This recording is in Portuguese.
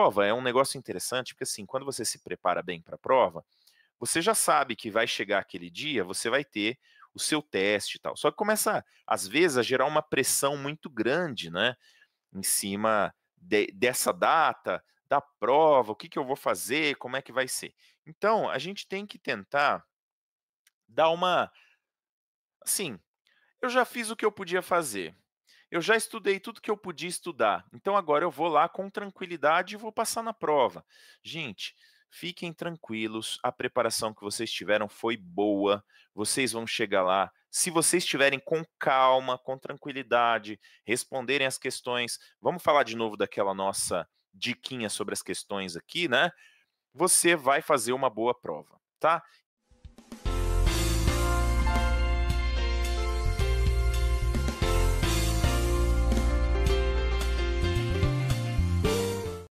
prova é um negócio interessante, porque assim, quando você se prepara bem para a prova, você já sabe que vai chegar aquele dia, você vai ter o seu teste e tal. Só que começa, às vezes, a gerar uma pressão muito grande, né, em cima dessa data, da prova, o que que eu vou fazer, como é que vai ser. Então, a gente tem que tentar dar uma, assim, eu já fiz o que eu podia fazer. Eu já estudei tudo que eu podia estudar, então agora eu vou lá com tranquilidade e vou passar na prova. Gente, fiquem tranquilos, a preparação que vocês tiveram foi boa, vocês vão chegar lá. Se vocês estiverem com calma, com tranquilidade, responderem as questões, vamos falar de novo daquela nossa diquinha sobre as questões aqui, né? Você vai fazer uma boa prova, tá?